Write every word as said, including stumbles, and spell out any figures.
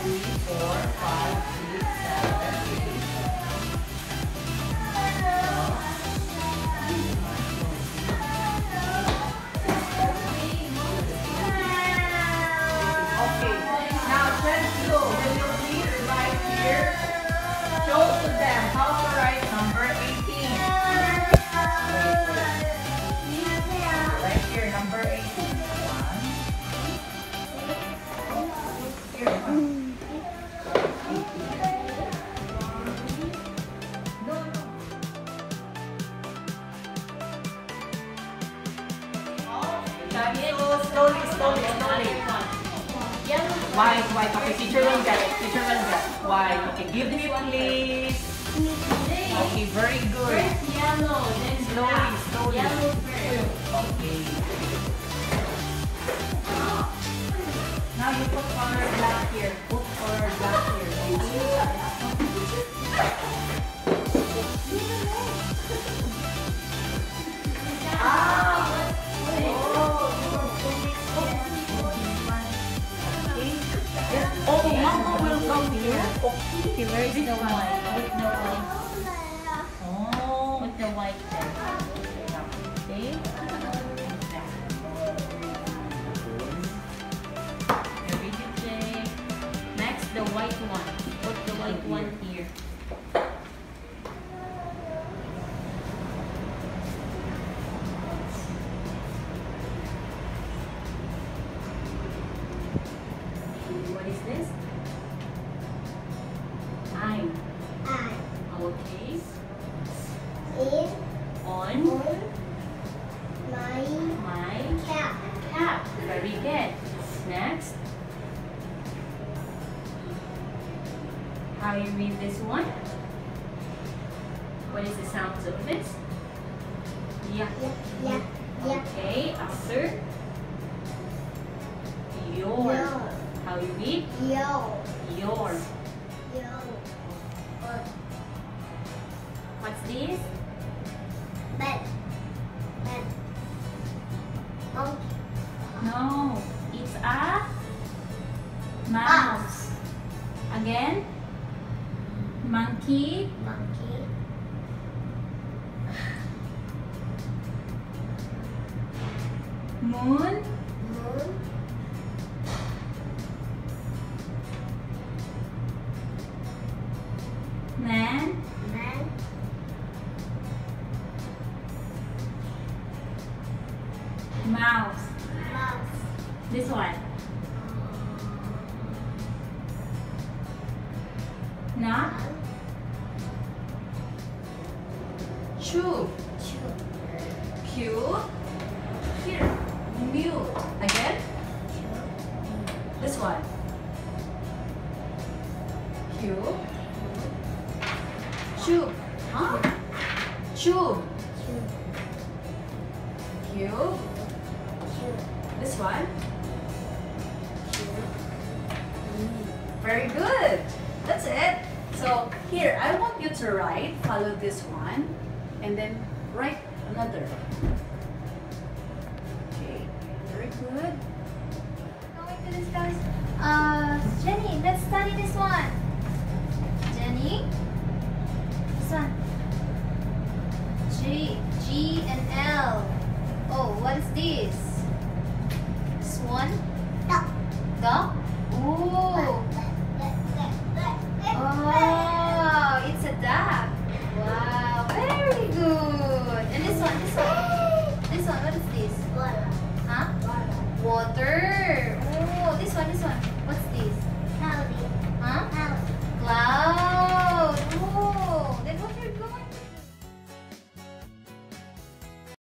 three, four, five, six, seven, eight. Okay, now let's go. Will you please right here show to them how to write number eighteen. Right here, number eighteen. One. Here, one. No, no. So slowly, slowly, slowly. White, white. Okay, teacher will get it. Teacher will get it. White. Okay, give me please. Okay, very good. First yellow, then Slowly, black. slowly. Yellow first. Okay. Now you put color black here. Put color black here. Ah! Oh, Mama will come here. Okay, where is the white? With the white. Oh. With the white there. Okay. Very good, Jay. Next, the white one. Put the white one here. What is this? I'm. Okay. On my cap. Very good. Next. How you read this one? What is the sounds of this? Yeah. Okay. After. Your. How you read? Your. What's this? No. It's a mouse. Again. Monkey. Moon. Man. Mouse. This one. Not. Chew. Q. Here. Mew. Again. This one. Q. Chew. Huh? Chew. Q. This one. Very good. That's it. So here, I want you to write, follow this one, and then write another. Okay, very good. Going to discuss. Uh, Jenny, let's study this one. Jenny, this one. G, G and L. Oh, what is this? Swan? Duck? Ooh. Oh, it's a duck. Wow, very good. And this one, this one. This one, what is this? Huh? Water. Oh, this one, this one.